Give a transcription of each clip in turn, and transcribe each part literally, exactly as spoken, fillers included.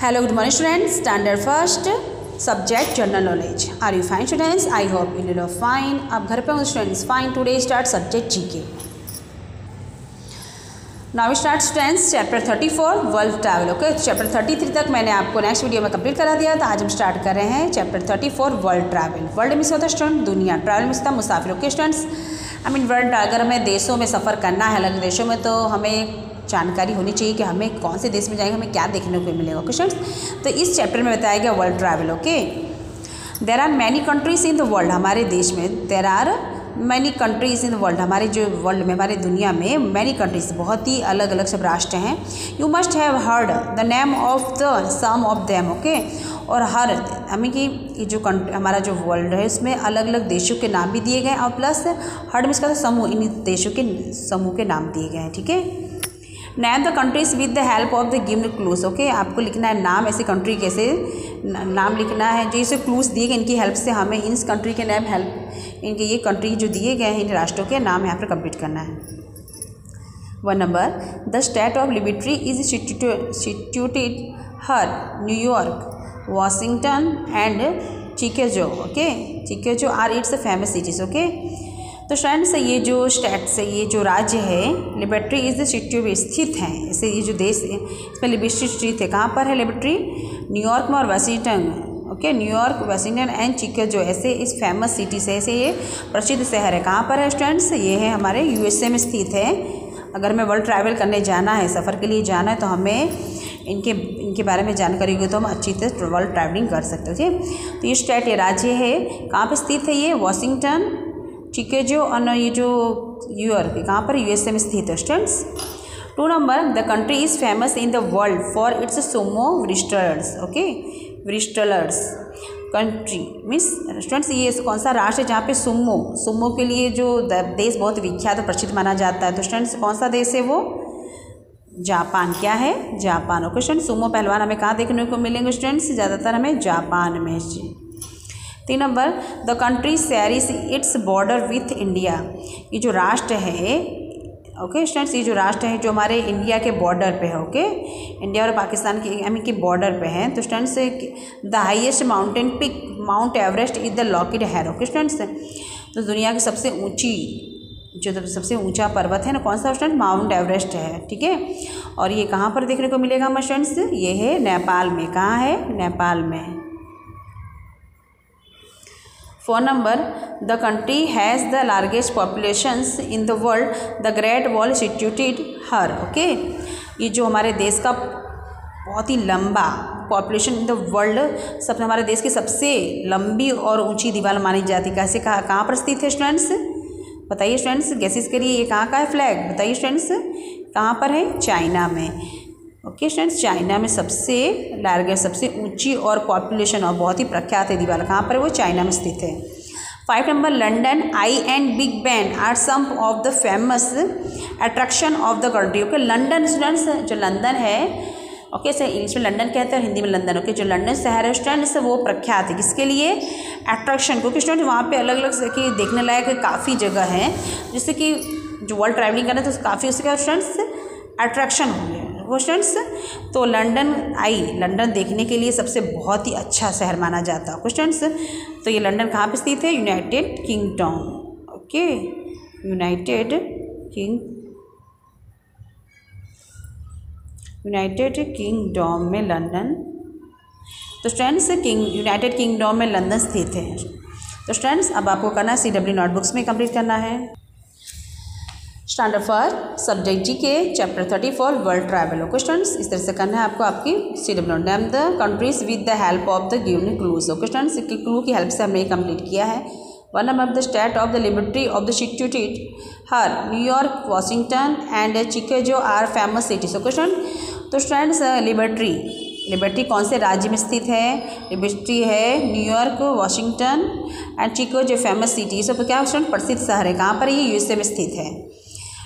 Hello, good morning students. Standard first subject general knowledge. Are you fine students? I hope you are fine. अब घर पे हो students? Fine. Today start subject G K. Now we start students chapter thirty-four world travel. Okay, chapter thirty-three तक मैंने आपको next video में complete करा दिया था. आज हम स्टार्ट कर रहे हैं chapter thirty-four world travel. World means होता है स्टूडेंट दुनिया, ट्रैवल मीन्स होता मुसाफिर. Okay students, I mean world, अगर हमें देशों में सफ़र करना है अलग देशों में तो हमें जानकारी होनी चाहिए कि हमें कौन से देश में जाएंगे, हमें क्या देखने को मिलेगा. ओके स्टूडेंट्स, तो इस चैप्टर में बताया गया world travel. Okay, there are many countries in the world. हमारे देश में there are many countries in the world. हमारे जो वर्ल्ड में, हमारे दुनिया में मैनी कंट्रीज़, बहुत ही अलग अलग सब राष्ट्र हैं. You must have heard the name of the some of them. Okay, और हर हमें कि ये जो हमारा जो वर्ल्ड है उसमें अलग अलग देशों के नाम भी दिए गए हैं, और प्लस हर्ड में इसका समूह, इन देशों के समूह के नाम दिए गए हैं. ठीक है, name the countries with the help of the given clues. Okay, आपको लिखना है नाम, ऐसे कंट्री कैसे नाम लिखना है जो इसे क्लूज दिए गए, इनकी हेल्प से हमें इन कंट्री के नाम, हेल्प इनके ये कंट्री जो दिए गए हैं इन राष्ट्रों के नाम यहाँ पर कंप्लीट करना है. One number, the state of liberty is situated her New York, Washington and Chicago. Okay, Chicago are its famous cities. Okay, तो फ्रेंड्स ये जो स्टेट से, ये जो राज्य है लिबर्टी इज सिचुएटेड, स्थित हैं. ऐसे ये जो देश है इसमें लिबर्टी स्थित है. कहाँ पर है लिबर्टी? न्यूयॉर्क में और Washington. Okay, New York, Washington and Chicago ऐसे इस फेमस सिटी से, ऐसे ये प्रसिद्ध शहर है. कहाँ पर है स्टूडेंट्स? ये है हमारे यूएसए में स्थित है. अगर हमें वर्ल्ड ट्रैवल करने जाना है, सफ़र के लिए जाना है, तो हमें इनके इनके बारे में जानकारी होगी तो हम अच्छी तरह वर्ल्ड ट्रैवलिंग कर सकते हैं. ठीक, तो ये स्टेट, ये राज्य है, कहाँ पर स्थित है? ये वाशिंगटन, चिकागो और ये जो न्यूयॉर्क, कहाँ पर? यूएसए में स्थित है students. Two number, the country is famous in the world for its sumo wrestlers. Okay, wrestlers country means students, ये कौन सा राष्ट्र है जहाँ पे सुमो सुमो के लिए जो देश बहुत विख्यात और प्रसिद्ध माना जाता है. तो स्टूडेंट्स कौन सा देश है वो? जापान. क्या है? जापान. ओके स्टूडेंट्स, सुमो पहलवान हमें कहाँ देखने को मिलेंगे स्टूडेंट्स? ज़्यादातर हमें जापान में. तीन नंबर, the country shares its border with India. ये जो राष्ट्र है, ओके स्टूडेंट्स, ये जो राष्ट्र है जो हमारे इंडिया के बॉर्डर पे है. ओके, इंडिया और पाकिस्तान के आई मीन के बॉर्डर पे हैं. तो students, the highest mountain peak Mount Everest is the located here. Okay students, तो दुनिया की सबसे ऊंची, जो सबसे ऊंचा पर्वत है ना, कौन सा स्टूडेंट? माउंट एवरेस्ट है. ठीक है, और ये कहाँ पर देखने को मिलेगा हमें स्टूडेंट्स? ये है नेपाल में. कहाँ है? नेपाल में. Four number, the country has the largest populations in the world, the great wall situated here. Okay, ये जो हमारे देश का बहुत ही लंबा पॉपुलेशन इन द वर्ल्ड, सब हमारे देश की सबसे लंबी और ऊंची दीवार मानी जाती है. कैसे, कहाँ कहाँ पर स्थित है स्टूडेंट्स? बताइए स्टूडेंट्स, गेसेस करिए. ये कहाँ का है फ्लैग? बताइए स्टूडेंट्स, कहाँ पर है? चाइना में. ओके स्टूडेंट्स, चाइना में सबसे लार्जेस्ट, सबसे ऊंची और पॉपुलेशन और बहुत ही प्रख्यात है दीवार, कहाँ पर है वो? चाइना में स्थित है. Five number, London Eye and Big Ben are some of the famous attraction of the country. Okay, London students, जो लंदन है, ओके सर, इंग्लिश में लंदन कहते हैं, हिंदी में लंदन. ओके, जो लंदन शहर है स्टूडेंट्स वो प्रख्यात है. किसके लिए? अट्रैक्शन. क्योंकि स्टूडेंट वहाँ पे अलग अलग की देखने लायक काफ़ी जगह हैं, जिससे कि जो वर्ल्ड ट्रैवलिंग करना है तो काफ़ी उसके स्टूडेंट्स अट्रैक्शन होंगे वो स्टूडेंट्स. तो लंदन आई, लंदन देखने के लिए सबसे बहुत ही अच्छा शहर माना जाता है स्टूडेंट्स. तो ये लंदन कहाँ पे स्थित है? United Kingdom. Okay, United King United Kingdom में लंदन. तो स्टूडेंट्स, किंग यूनाइटेड किंगडम में लंदन स्थित है. तो स्टूडेंट्स, अब आपको करना सी डब्ल्यू नोटबुक्स में कंप्लीट करना है. Standard for subject G K chapter thirty four world travel. Okay students, इस तरह से करना है आपको आपकी C W note. Name the countries with the help of the given clues. Okay students, clue की हेल्प से हमने ये कंप्लीट किया है. One number, the state of the liberty of the situated her New York, Washington and Chicago are famous cities. Okay student, तो students liberty liberty कौन से राज्य में स्थित है? लिबर्टी है न्यूयॉर्क, वाशिंगटन एंड चिकागो, जो फेमस सिटी. सब क्या स्टूडेंट? प्रसिद्ध शहर है. कहाँ पर? ये यूएसए में स्थित है.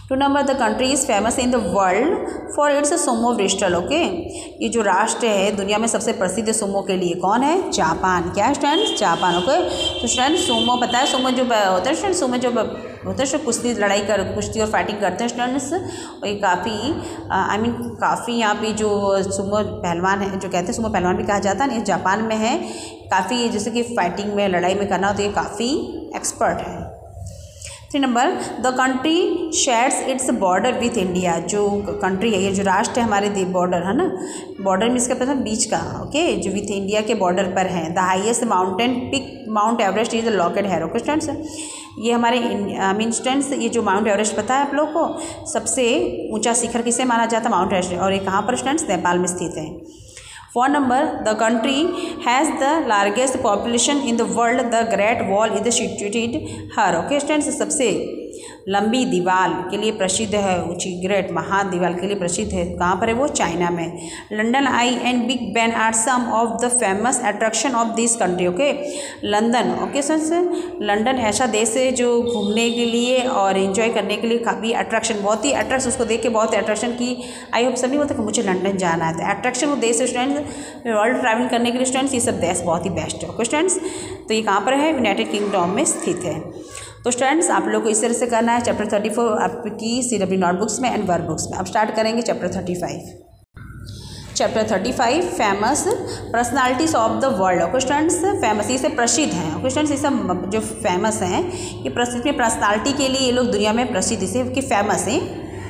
Two number the country is famous in the world for its sumo wrestling. Okay, ये जो राष्ट्र है दुनिया में सबसे प्रसिद्ध सोमो के लिए कौन है? जापान। क्या है स्टूडेंट्स? जापान। ओके, तो स्टूडेंट्स सोमो पता है, सोमो जो होता है स्टूडेंट्स, सोमो जो होता है कुश्ती लड़ाई कर कुश्ती और फाइटिंग करते हैं स्टूडेंट्स, और ये काफ़ी आई मीन काफ़ी यहाँ पे जो सुमो पहलवान है, जो कहते हैं सुमो पहलवान भी कहा जाता है, ये जापान में है। काफ़ी जैसे कि फाइटिंग में लड़ाई में करना हो तो ये काफ़ी एक्सपर्ट है। Three number the country shares its border with India. जो कंट्री है, ये जो राष्ट्र है हमारे बॉर्डर है ना, बॉर्डर में इसका पता है बीच का। ओके, जो विथ इंडिया के बॉर्डर पर है। The highest mountain peak Mount Everest is located here. Okay students, ये हमारे मीन स्टूडेंट्स ये जो माउंट एवरेस्ट पता है आप लोग को, सबसे ऊंचा शिखर किसे माना जाता है? Mount Everest. और ये कहाँ पर स्टूडेंट्स? नेपाल में स्थित है। Four number the country has the largest population in the world, the great Wall is situated here. Okay students, सबसे लंबी दीवार के लिए प्रसिद्ध है, ऊंची ग्रेट महान दीवार के लिए प्रसिद्ध है, कहाँ पर है वो? चाइना में। London Eye and Big Ben are some of the famous attraction of this country. Okay, London. Okay sir, London ऐसा देश है जो घूमने के लिए और एंजॉय करने के लिए काफ़ी अट्रैक्शन, बहुत ही अट्रैक्शन, उसको देख के बहुत अट्रैक्शन की आई होप सभी बोलते कि मुझे लंदन जाना है। तो अट्रैक्शन वो देश स्टूडेंट्स वर्ल्ड ट्रैवलिंग करने के लिए स्टूडेंट्स ये सब देश बहुत ही बेस्ट है। ओके स्टूडेंट्स, तो ये कहाँ पर है? यूनाइटेड किंगडम में स्थित है। तो स्टूडेंट्स आप लोग को इस तरह से करना है चैप्टर थर्टी फोर आपकी सी डब्ल्यू नोटबुक्स में एंड वर्कबुक्स में। अब स्टार्ट करेंगे chapter thirty five. Chapter thirty five famous personalities of the world. Okay students, famous ये से प्रसिद्ध हैं। ओके स्टूडेंट्स, ये सब जो फेमस हैं ये प्रसिद्ध में पर्सनालिटी के लिए ये लोग दुनिया में प्रसिद्ध इसे कि फेमस हैं।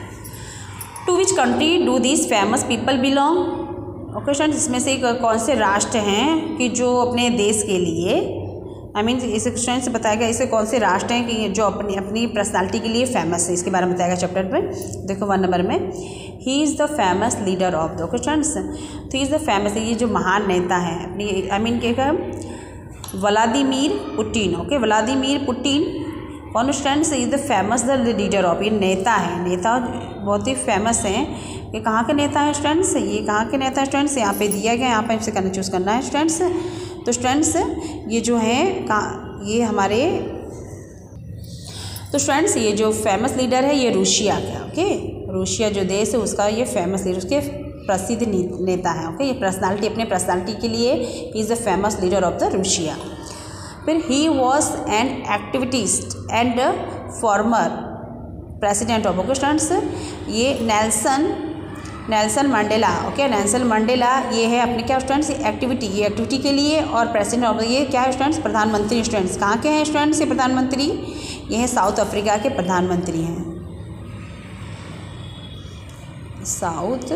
To which country do this famous people belong. Okay students, इसमें से कौन से राष्ट्र हैं कि जो अपने देश के लिए आई मीन इसे स्टूडेंट से बताएगा इसे कौन से राष्ट्र हैं कि जो अपनी अपनी पर्सनालिटी के लिए फेमस है, इसके बारे में बताएगा चैप्टर में। देखो वन नंबर में he is the famous leader of the. Okay students, तो ही इज़ द फेमस, ये जो महान नेता है अपनी आई मीन क्या Vladimir Putin. Okay, Vladimir Putin कौन students? Is the famous the leader of, ये नेता है, नेता बहुत ही फेमस हैं। ये कहाँ के नेता हैं स्टूडेंट्स? ये कहाँ के नेता हैं स्टूडेंट्स? यहाँ पे दिया गया, यहाँ पे इसे करना चूज़ करना है स्टूडेंट्स। तो स्टूडेंट्स ये जो है ये हमारे तो स्टूडेंट्स ये जो फेमस लीडर है ये रूसिया का। ओके, रूसिया जो देश है उसका ये फेमस लीडर, उसके प्रसिद्ध नेता है। ओके, ये पर्सनालिटी अपने पर्सनालिटी के लिए he is the famous leader of the Russia. फिर he was an activist and former president of. Okay students, ये Nelson Nelson Mandela. Okay, Nelson Mandela ये है अपने क्या स्टूडेंट्स? एक्टिविटी, ये एक्टिविटी के लिए और प्रेसिडेंट ऑफ ये क्या है स्टूडेंट्स? प्रधानमंत्री। स्टूडेंट्स कहाँ के हैं स्टूडेंट्स ये प्रधानमंत्री? ये है साउथ अफ्रीका के प्रधानमंत्री हैं, South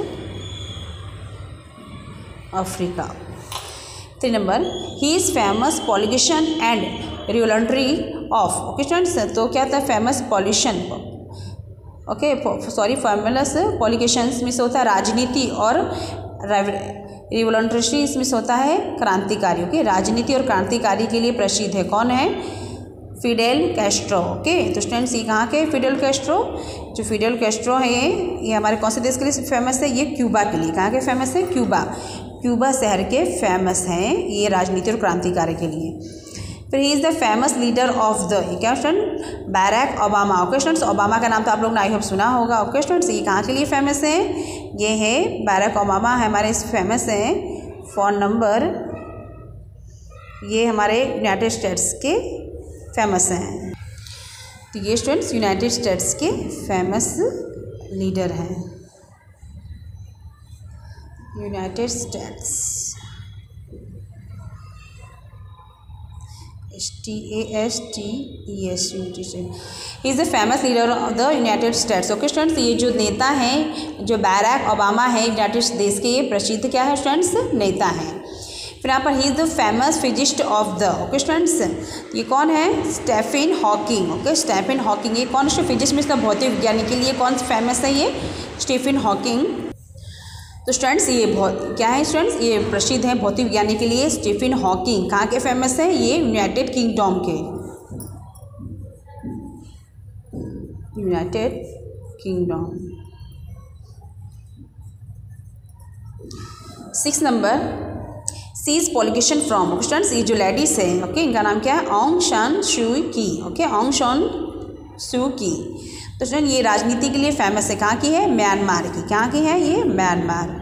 Africa. Three number he is famous politician and revolutionary of. Okay students, तो क्या था? Famous politician. Okay sorry famous politicians में से होता है राजनीति और रिवॉल्यूशनरी इसमें से होता है क्रांतिकारी। ओके, राजनीति और क्रांतिकारी के लिए प्रसिद्ध है। कौन है? Fidel Castro. ओके, तो स्टूडेंट्स ये कहाँ के? Fidel Castro. जो फिडेल कैस्ट्रो है ये हमारे कौन से देश के लिए फेमस है? ये क्यूबा के लिए। कहाँ के फेमस है? क्यूबा। क्यूबा शहर के फेमस हैं ये राजनीति और क्रांतिकारी के लिए। फिर he is the famous leader of the क्या student? Barack Obama. Okay students, Obama का नाम तो आप लोग ने आई होप सुना होगा। ओके स्टूडेंट्स, ये कहाँ के लिए फेमस है? ये है बैरक ओबामा है हमारे इस फेमस हैं। फोन नंबर ये हमारे यूनाइटेड स्टेट्स के फेमस हैं। तो ये स्टूडेंट्स यूनाइटेड स्टेट्स के फेमस लीडर हैं, United States. S T A S T E S United State is the famous leader of the United States. Okay students, ये जो नेता हैं जो बैरक ओबामा है यूनाइटेड देश के ये प्रसिद्ध क्या है स्टूडेंट्स? नेता हैं। फिर यहाँ पर he is the famous physicist of the. Okay students, ये कौन है? Stephen Hawking. Okay, Stephen Hawking ये कौन सा फिजिक्स में इसका भौतिक विज्ञानी के लिए कौन फेमस है? ये स्टीफन हॉकिंग। तो स्टूडेंट्स ये बहुत क्या है स्टूडेंट्स? ये प्रसिद्ध है भौतिक विज्ञानी के लिए स्टीफन हॉकिंग। कहाँ के फेमस है? ये यूनाइटेड किंगडम के, United Kingdom. Six number she is politician from. Students ये जो लेडीज है ओके इनका नाम क्या है? ऑन्ग सान सू की। ओके, ऑन्ग सान सू की। तो स्टूडेंट ये राजनीति के लिए फेमस है, कहाँ की है, म्यांमार की, कहाँ की है ये, म्यांमार।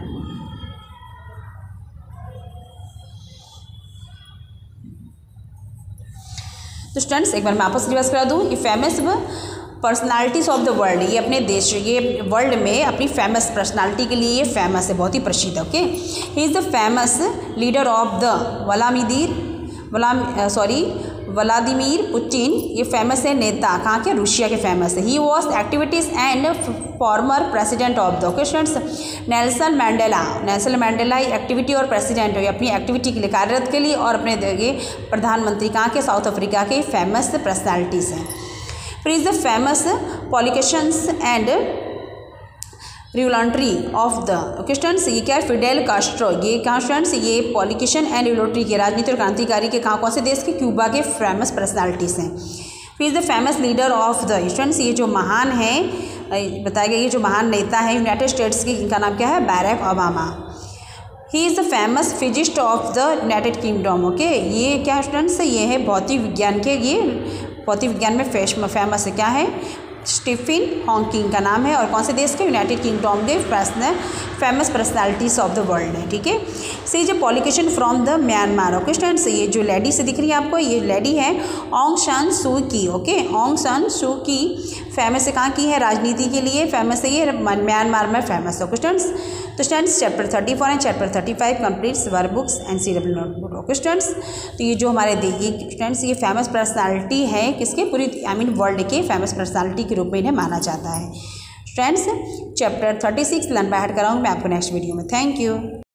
तो स्टूडेंट्स एक बार मैं आपको रिवर्स करा दूँ, ये famous personalities of the world, ये अपने देश, ये वर्ल्ड में अपनी फेमस पर्सनालिटी के लिए ये फेमस है, बहुत ही प्रसिद्ध है। Okay, he is the famous leader of the Vladimir Vla sorry Vladimir Putin, ये फेमस है नेता, कहाँ के, रूसिया के फेमस है। He was activities and former president of the, okay students, Nelson Mandela, Nelson Mandela activity और president है, अपनी एक्टिविटी के लिए, कार्यरत के लिए, और अपने ये प्रधानमंत्री कहाँ के, साउथ अफ्रीका के फेमस पर्सनैलिटीज़ हैं। फिर is the famous politicians and revolutionary of the, okay students, ये क्या है, फिडेल कास्ट्रो, ये कहाँ स्टूडेंट्स, ये पॉलिटिशियन एंड रिवॉल्यूटरी के, राजनीति और क्रांतिकारी के, कहाँ कौन से देश के, क्यूबा के फेमस पर्सनालिटीज़ हैं। फिर is the famous leader of the, students ये जो महान है, बताया गया ये जो महान नेता है यूनाइटेड स्टेट्स के, इनका नाम क्या है, Barack Obama. He is the famous physicist of the United Kingdom, okay, ये क्या स्टूडेंट्स, ये है भौतिक विज्ञान के, ये भौतिक विज्ञान में फेमस है, क्या है, स्टीफन हॉकिंग का नाम है, और कौन से देश के, यूनाइटेड किंगडम के personal famous personalities of the world है। ठीक है, she is a politician from the Myanmar, okay students, ये जो लेडी से दिख रही है आपको, ये लेडी है ऑंग सान सू की, ओके, ऑंग सान सू की फेमस है, कहाँ की है, राजनीति के लिए फेमस है, ये म्यांमार में फेमस है, ओके स्टूडेंट्स। तो students chapter thirty four and chapter thirty five completes work books and C W notebook, okay students. तो ये जो हमारे देखिए स्टूडेंट्स, ये फेमस पर्सनालिटी है किसके, पूरी आई मीन वर्ल्ड के फेमस पर्सनालिटी के रूप में इन्हें माना जाता है। Students chapter thirty six learn by heart कराऊंगी मैं आपको नेक्स्ट वीडियो में। Thank you.